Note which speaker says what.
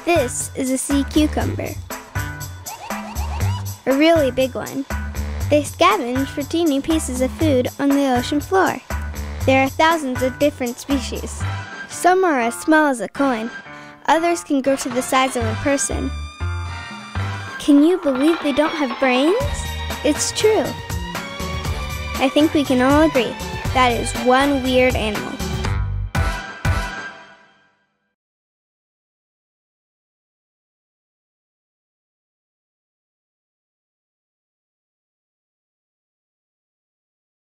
Speaker 1: This is a sea cucumber. A really big one. They scavenge for teeny pieces of food on the ocean floor. There are thousands of different species. Some are as small as a coin. Others can grow to the size of a person. Can you believe they don't have brains? It's true. I think we can all agree that is one weird animal.